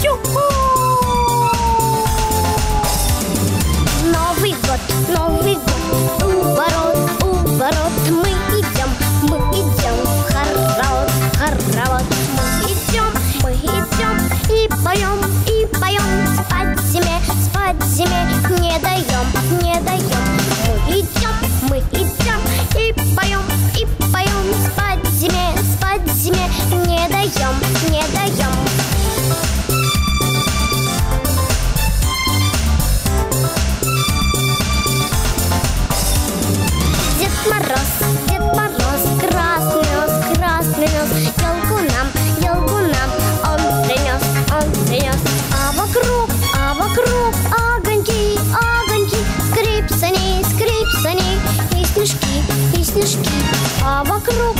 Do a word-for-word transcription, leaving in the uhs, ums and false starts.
Чу-ху! Новый год, Новый год, у ворот, у ворот мы идем, мы идем в хоровод, хоровод. Мы идем, мы идем и поем, и поем, спать зиме, спать зиме не даем, не даем. Мы идем, мы идем и поем, и поем, спать зиме, спать зиме не даем, не даем. Дед Мороз, Дед Мороз, красный нос, красный нос, елку нам, елку нам он принес, он принес. А вокруг, а вокруг огоньки, огоньки, скрипсани, скрипсани, и снежки, и снежки. А вокруг